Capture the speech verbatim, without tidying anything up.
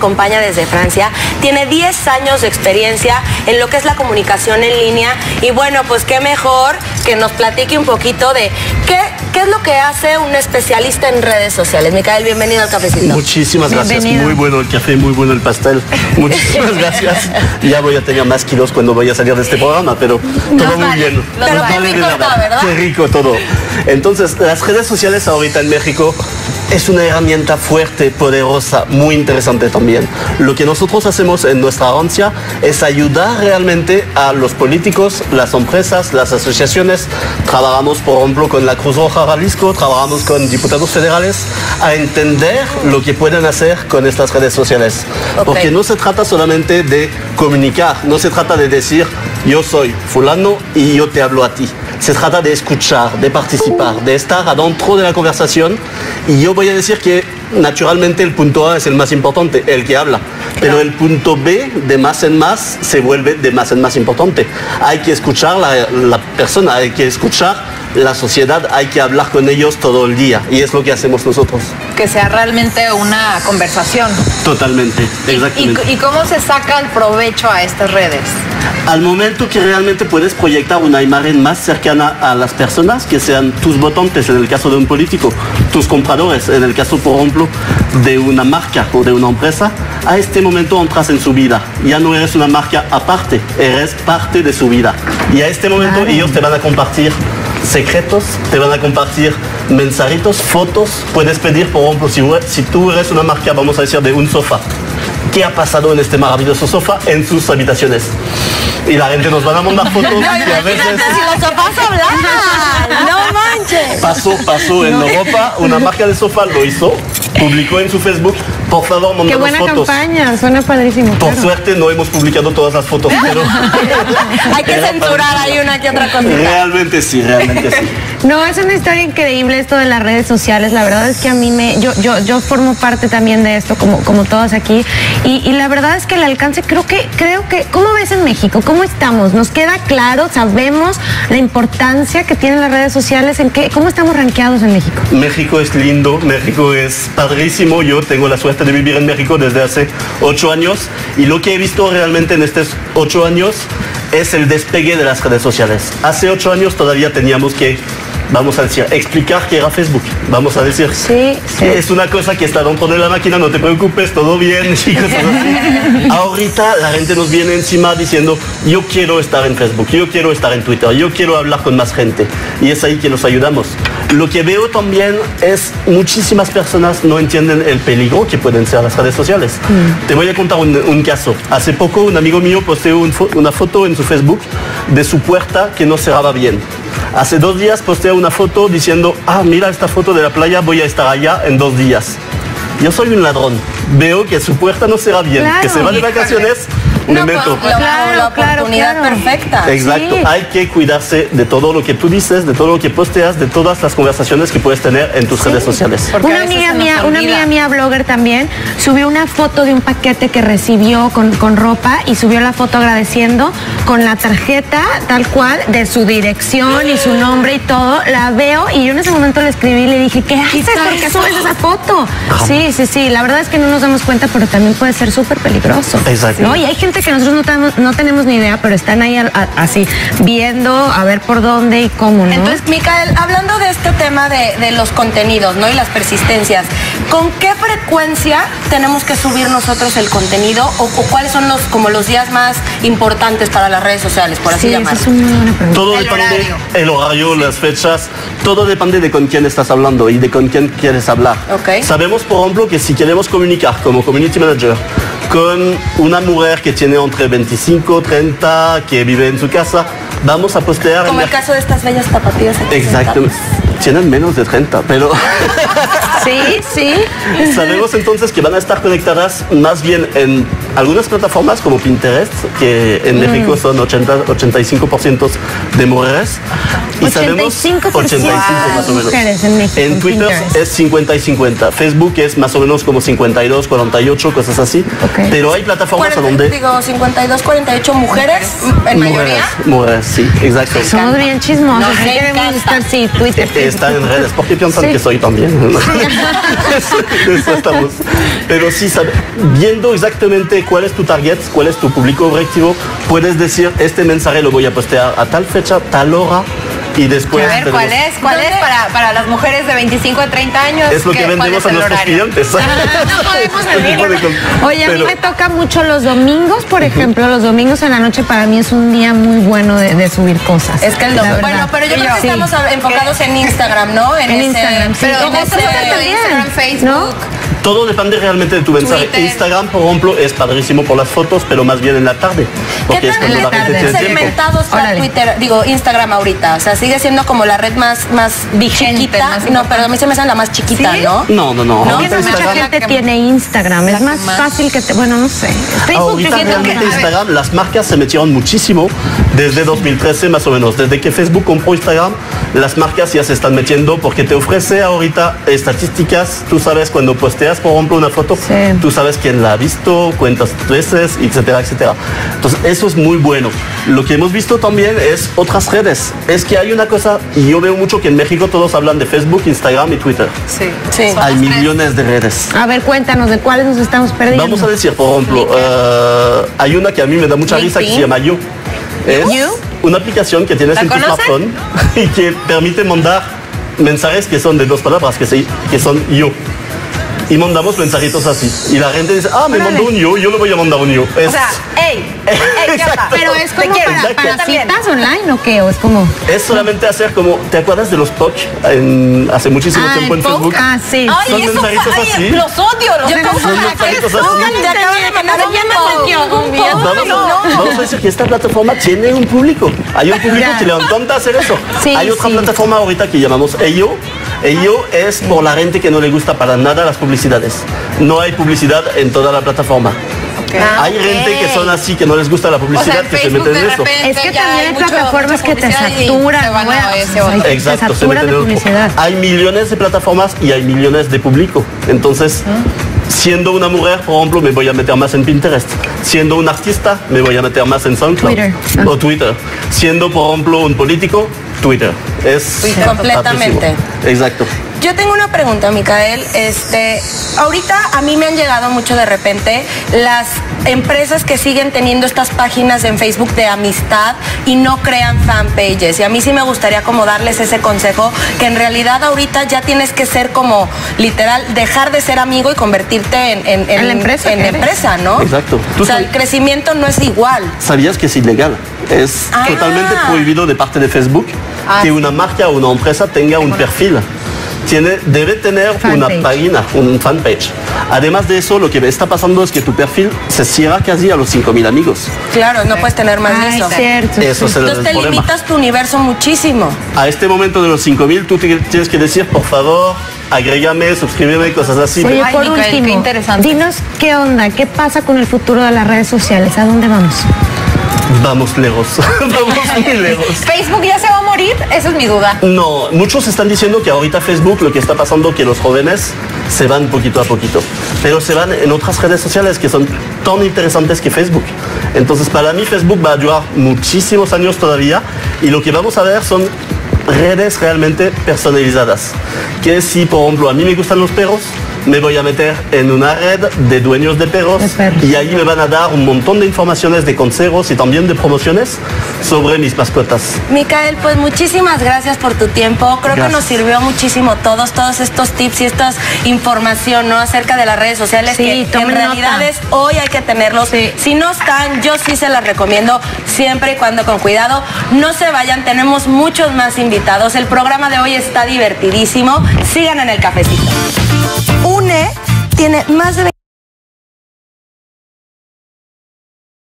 acompaña desde Francia. Tiene diez años de experiencia en lo que es la comunicación en línea. Y bueno, pues qué mejor que nos platique un poquito de qué, qué es lo que hace un especialista en redes sociales. Micael, bienvenido al cafecito. Muchísimas gracias. Bienvenido. Muy bueno el café, muy bueno el pastel. Muchísimas gracias. Ya voy a tener más kilos cuando vaya a salir de este programa, pero todo Nos muy vale. bien. Pero Nos qué vale de rico nada. está, ¿verdad? Qué rico todo. Entonces, las redes sociales ahorita en México es una herramienta fuerte, poderosa, muy interesante también. Lo que nosotros hacemos en nuestra agencia es ayudar realmente a los políticos, las empresas, las asociaciones. Trabajamos, por ejemplo, con la Cruz Roja Jalisco, trabajamos con diputados federales a entender lo que pueden hacer con estas redes sociales. Okay. Porque no se trata solamente de comunicar, no se trata de decir yo soy fulano y yo te hablo a ti. Se trata de escuchar, de participar, de estar adentro de la conversación. Y yo voy a decir que naturalmente el punto A es el más importante, el que habla. Pero el punto B, de más en más, se vuelve de más en más importante. Hay que escuchar la, la persona, hay que escuchar la sociedad, hay que hablar con ellos todo el día. Y es lo que hacemos nosotros. Que sea realmente una conversación. Totalmente, exactamente. ¿Y, y, y cómo se saca el provecho a estas redes? Al momento que realmente puedes proyectar una imagen más cercana a las personas, que sean tus votantes en el caso de un político, tus compradores en el caso, por ejemplo, de una marca o de una empresa, a este momento entras en su vida. Ya no eres una marca aparte, eres parte de su vida. Y a este momento claro. ellos te van a compartir secretos, te van a compartir mensajitos, fotos. Puedes pedir, por ejemplo, si, si tú eres una marca, vamos a decir, de un sofá, ¿qué ha pasado en este maravilloso sofá en sus habitaciones? Y la gente nos van a mandar fotos No, y a veces... si los sofás hablan, no manches. Pasó, pasó en Europa, una marca de sofá lo hizo, publicó en su Facebook, por favor, mándanos Qué buena fotos. campaña, suena padrísimo. Por claro. suerte no hemos publicado todas las fotos, pero... Hay que censurar ahí una que otra cosita. Realmente sí, realmente sí. No, es una historia increíble esto de las redes sociales. La verdad es que a mí me... Yo, yo, yo formo parte también de esto, como, como todos aquí. Y, y la verdad es que el alcance, creo que... creo que ¿cómo ves en México? ¿Cómo estamos? ¿Nos queda claro? ¿Sabemos la importancia que tienen las redes sociales? ¿En qué, cómo estamos rankeados en México? México es lindo, México es padrísimo. Yo tengo la suerte de vivir en México desde hace ocho años. Y lo que he visto realmente en estos ocho años es el despegue de las redes sociales. Hace ocho años todavía teníamos que... vamos a decir, explicar qué era Facebook. Vamos a decir, sí, sí. es una cosa que está dentro de la máquina, no te preocupes, todo bien, y cosas así. Ahorita la gente nos viene encima diciendo, yo quiero estar en Facebook, yo quiero estar en Twitter, yo quiero hablar con más gente. Y es ahí que nos ayudamos. Lo que veo también es muchísimas personas no entienden el peligro que pueden ser las redes sociales. Mm. Te voy a contar un, un caso. Hace poco un amigo mío posteó un fo una foto en su Facebook de su puerta que no cerraba bien. Hace dos días postea una foto diciendo, ah, mira esta foto de la playa, voy a estar allá en dos días. Yo soy un ladrón, veo que su puerta no será bien, claro, que se va de vacaciones, me no, meto. Claro, claro, la oportunidad claro, claro. perfecta. Exacto, sí. Hay que cuidarse de todo lo que tú dices, de todo lo que posteas, de todas las conversaciones que puedes tener en tus sí. redes sociales. Una amiga mía, una amiga mía blogger también subió una foto de un paquete que recibió con, con ropa y subió la foto agradeciendo con la tarjeta tal cual de su dirección y su nombre y todo. La veo y yo en ese momento le escribí y le dije, ¿qué haces? ¿Por qué subes esa foto? Sí, sí, sí, la verdad es que no nos damos cuenta, pero también puede ser súper peligroso. Exacto. ¿No? Y hay gente que nosotros no tenemos, no tenemos ni idea, pero están ahí a, a, así, viendo a ver por dónde y cómo, ¿no? Entonces, Micael, hablando de este tema de, de los contenidos, ¿no? Y las persistencias, ¿con qué frecuencia tenemos que subir nosotros el contenido o, o cuáles son los como los días más importantes para las redes sociales, por así sí, llamarlo? Es una buena pregunta. Todo el depende, horario. el horario, las fechas, todo depende de con quién estás hablando y de con quién quieres hablar. Okay. Sabemos, por ejemplo, que si queremos comunicar como community manager con una mujer que tiene entre veinticinco, treinta, que vive en su casa, vamos a postear... Como el caso de estas bellas tapatías aquí. Exacto. Tienen menos de treinta, pero... Sí, sí. Sabemos entonces que van a estar conectadas más bien en algunas plataformas como Pinterest, que en mm. México son ochenta, ochenta y cinco por ciento de mujeres. Y ochenta y cinco por ciento ochenta y cinco más o menos. Mujeres en México. En Twitter Pinterest. es cincuenta y cincuenta. Facebook es más o menos como cincuenta y dos, cuarenta y ocho, cosas así. Okay. Pero hay plataformas cuarenta, donde... Digo, cincuenta y dos, cuarenta y ocho mujeres, en mujeres, mayoría. mujeres, sí, exacto. Somos bien chismosos. Nos Sí queremos encanta. estar, sí, Twitter. Están en redes, porque piensan Sí. que soy también. eso, eso estamos. Pero sí, sabe, viendo exactamente cuál es tu target, cuál es tu público objetivo, puedes decir, este mensaje lo voy a postear a tal fecha, tal hora, y después... A ver, ¿cuál es? ¿Cuál es para, para las mujeres de veinticinco a treinta años? Es lo que ¿Qué- cuál vendemos es a el nuestros horario? clientes. No podemos Este tipo salir. de cosas. Oye, a mí Pero- me toca mucho los domingos, por ejemplo. Los domingos en la noche para mí es un día muy bueno de, de subir cosas. Es que el la domingo. verdad. Bueno, pero yo Y creo que yo. estamos Sí. enfocados en Instagram, ¿no? En Instagram, sí. Pero en ¿cómo ese- se trata Instagram, Facebook? ¿No? Todo depende realmente de tu mensaje. Twitter. Instagram, por ejemplo, es padrísimo por las fotos, pero más bien en la tarde. Porque ¿Qué es tan cuando la gente tiene tiempo. segmentado está Órale. Twitter, digo, Instagram ahorita? O sea, sigue siendo como la red más, más chiquita. más No, pero a mí se me hace la más chiquita, ¿Sí? ¿no? No, no, no. Es Ahorita que no mucha Instagram- gente que- tiene Instagram. Es la que más más. fácil que te... Bueno, no sé. Facebook yo Ahorita siento que... realmente Instagram, las marcas se metieron muchísimo desde dos mil trece más o menos. Desde que Facebook compró Instagram, las marcas ya se están metiendo porque te ofrece ahorita estadísticas. Tú sabes cuando posteas, por ejemplo, una foto, Sí. tú sabes quién la ha visto, cuántas veces, etcétera, etcétera. Entonces, eso es muy bueno. Lo que hemos visto también es otras redes. Es que hay una cosa, y yo veo mucho que en México todos hablan de Facebook, Instagram y Twitter. Sí. Sí. Son Hay las tres. millones de redes. A ver, cuéntanos de cuáles nos estamos perdiendo. Vamos a decir, por ejemplo, eh, hay una que a mí me da mucha risa que se llama You. Es You. una aplicación que tienes ¿La en tu conocen? smartphone y que permite mandar mensajes que son de dos palabras, que, se, que son yo. Y mandamos mensajitos así. Y la gente dice, ah, me Órale. mandó un yo, yo le voy a mandar un yo. Es, O sea, ey, ey, ¿qué pasa? Exacto. Pero es Te como quiero. para, Exacto. para Yo también. citas online o qué, o es como... es solamente hacer como, ¿te acuerdas de los P O C en, hace muchísimo Ah, tiempo el en Poke. Facebook? Ah, sí. Ay, Son eso, mensajitos ay, así. los odio, los Yo odio. tampoco. Son mensajitos así. Te acabo de mandar No un me post. metió Un un post. video. Vamos, No. vamos a decir que esta plataforma tiene un público. Hay un público Ya. que le encanta hacer eso. Sí, Hay otra sí. plataforma ahorita que llamamos Ello. Ello es por la gente que no le gusta para nada las publicidades. No hay publicidad en toda la plataforma. Ah, Hay ok. gente que son así, que no les gusta la O sea, publicidad, en que se Facebook meten de en eso. repente Es que ya también hay mucho- plataformas mucha que te publicidad y saturan, se van bueno, a ese o sea, otro. te Exacto, se saturan meten de en otro. publicidad. Hay millones de plataformas y hay millones de público. Entonces, siendo una mujer, por ejemplo, me voy a meter más en Pinterest. Siendo un artista, me voy a meter más en SoundCloud Twitter. Ah. o Twitter. Siendo, por ejemplo, un político, Twitter. Es Twitter. Completamente. rapidísimo. Exacto. Yo tengo una pregunta, Micael. Este, ahorita a mí me han llegado mucho de repente las empresas que siguen teniendo estas páginas en Facebook de amistad y no crean fanpages. Y a mí sí me gustaría como darles ese consejo, que en realidad ahorita ya tienes que ser como literal, dejar de ser amigo y convertirte en, en, En la empresa en que eres. empresa, ¿no? Exacto. O Tú sea, sab- el crecimiento no es igual. ¿Sabías que es ilegal? Es Ah. totalmente prohibido de parte de Facebook Ah, que sí. una marca o una empresa tenga un perfil. Tiene, debe tener una Fanpage. página, un fanpage. Además de eso, lo que está pasando es que tu perfil se cierra casi a los cinco mil amigos. Claro, no puedes tener más de Ay, eso. cierto. Eso sí. es el, Entonces te problema. limitas tu universo muchísimo. A este momento de los cinco mil, tú te- tienes que decir, por favor, agrégame, suscríbeme, cosas así. Oye, Ay, por Micael, qué último, interesante. dinos qué onda, qué pasa con el futuro de las redes sociales, ¿a dónde vamos? Vamos lejos, vamos muy lejos. ¿Facebook ya se va a morir? Esa es mi duda. No, muchos están diciendo que ahorita Facebook lo que está pasando que los jóvenes se van poquito a poquito, pero se van en otras redes sociales que son tan interesantes que Facebook. Entonces para mí Facebook va a durar muchísimos años todavía y lo que vamos a ver son redes realmente personalizadas. Que si por ejemplo a mí me gustan los perros, me voy a meter en una red de dueños de perros De perros. y ahí me van a dar un montón de informaciones, de consejos y también de promociones sobre mis mascotas. Micael, pues muchísimas gracias por tu tiempo. Creo Gracias. que nos sirvió muchísimo todos, todos estos tips y esta información, ¿no? Acerca de las redes sociales, Sí, que en tomen realidad nota. es, hoy hay que tenerlos. Sí. Si no están, yo sí se las recomiendo, siempre y cuando con cuidado. No se vayan, tenemos muchos más invitados. El programa de hoy está divertidísimo. Sigan en el cafecito. UNE tiene más de